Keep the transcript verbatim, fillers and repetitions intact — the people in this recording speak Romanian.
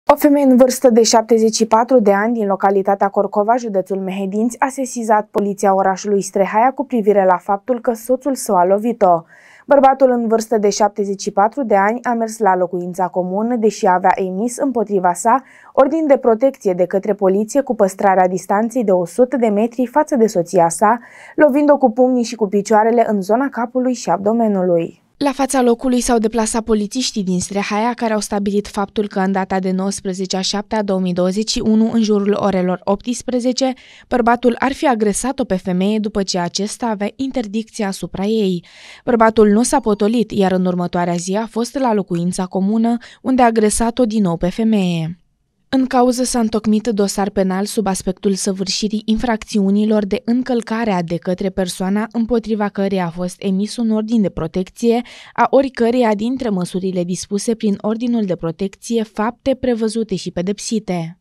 O femeie în vârstă de șaptezeci și patru de ani din localitatea Corcova, județul Mehedinți, a sesizat poliția orașului Strehaia cu privire la faptul că soțul său a lovit-o. Bărbatul în vârstă de șaptezeci și patru de ani a mers la locuința comună, deși avea emis împotriva sa ordin de protecție de către poliție cu păstrarea distanței de o sută de metri față de soția sa, lovind-o cu pumnii și cu picioarele în zona capului și abdomenului. La fața locului s-au deplasat polițiștii din Strehaia, care au stabilit faptul că în data de nouăsprezece a șaptea două mii douăzeci și unu, în jurul orelor optsprezece, bărbatul ar fi agresat-o pe femeie după ce acesta avea interdicție asupra ei. Bărbatul nu s-a potolit, iar în următoarea zi a fost la locuința comună, unde a agresat-o din nou pe femeie. În cauză s-a întocmit dosar penal sub aspectul săvârșirii infracțiunilor de încălcare de către persoana împotriva căreia a fost emis un ordin de protecție, a oricăreia dintre măsurile dispuse prin ordinul de protecție, fapte prevăzute și pedepsite.